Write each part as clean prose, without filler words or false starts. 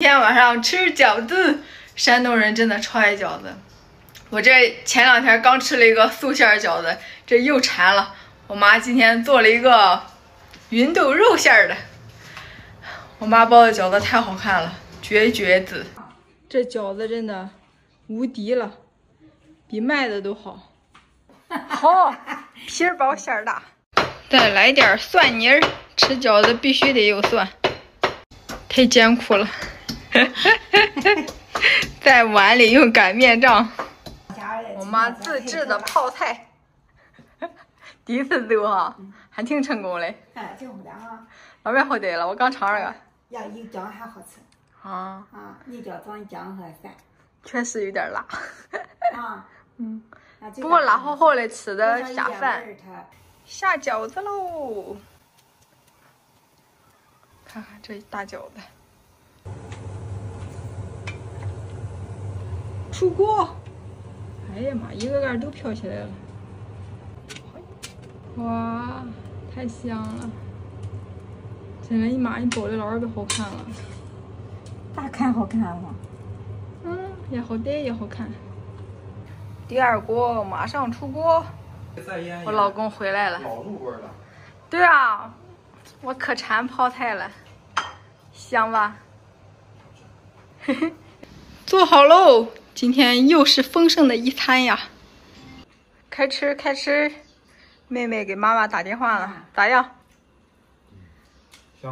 天晚上吃饺子。山东人真的超爱饺子。我这前2天刚吃了一个素馅饺子，这又馋了。我妈今天做了一个芸豆肉馅的。我妈包的饺子太好看了，绝子！这饺子真的无敌了，比卖的都好。好，皮儿薄馅儿大。再来点蒜泥儿，吃饺子必须得有蒜，太艰苦了。在碗里用擀面杖。我妈自制的泡菜，第一次做哈，还挺成功嘞。 哎，挺好的哈。 老面好得了，我刚尝了个。 呀，有姜还好吃。 啊。 你叫装姜和蒜。 确实有点辣。 啊。 嗯。不过辣好好的，吃的下饭。下饺子喽！看看这大饺子。出锅！哎呀妈，一个个都飘起来了！哇，太香了！真的，你妈，你包的老别好看了。 咋看好看吗？ 也好逮也好看。第2锅马上出锅。我老公回来了。 老入味了。 对啊，我可馋泡菜了，香吧？嘿嘿，做好喽！今天又是丰盛的一餐呀！开吃开吃！妹妹给妈妈打电话了，咋样？ 行。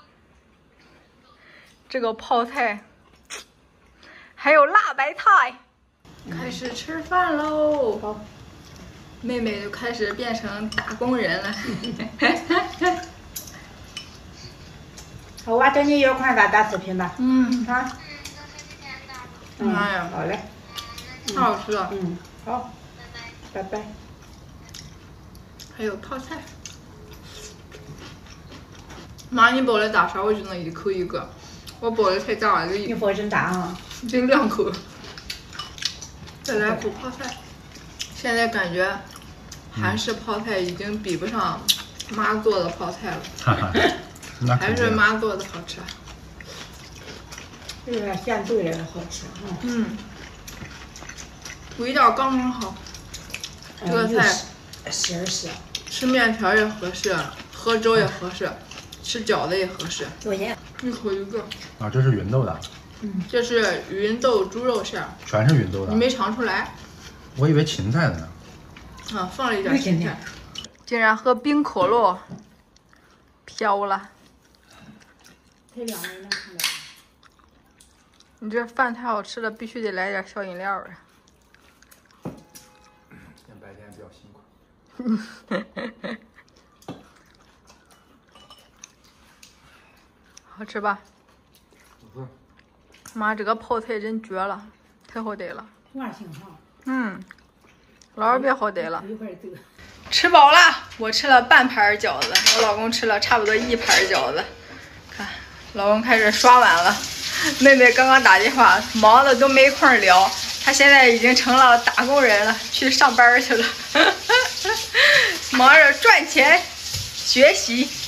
这个泡菜，还有辣白菜，开始吃饭喽！好，妹妹就开始变成打工人了。 好，我等你有空咱打视频吧。啊。 妈呀， 好嘞。 太好吃了。 好，拜拜。 还有泡菜。妈，你包的大勺我只能一口一个，我包的太大了， 你包真大啊！ 就2口。再来口泡菜。现在感觉韩式泡菜已经比不上妈做的泡菜了。还是妈做的好吃。 有点咸对了，好吃。 味道刚刚好。这个菜是。 吃面条也合适，喝粥也合适，吃饺子也合适。 多盐。 一口一个。 啊，这是芸豆的。 这是芸豆猪肉馅儿。 全是芸豆的。 你没尝出来？ 我以为芹菜的呢。 放了一点芹菜。竟然喝冰可乐，飘了。 太凉了，能看到。 你这饭太好吃了，必须得来点小饮料啊。 今天白天比较辛苦。 好吃吧？妈，这个泡菜真绝了，太好逮了。 玩性好。 老别好逮了。 一会儿走。 吃饱了，我吃了半盘饺子，我老公吃了差不多1盘饺子。看，老公开始刷碗了。妹妹刚刚打电话，忙的都没空聊。她现在已经成了打工人了，去上班去了，忙着赚钱学习。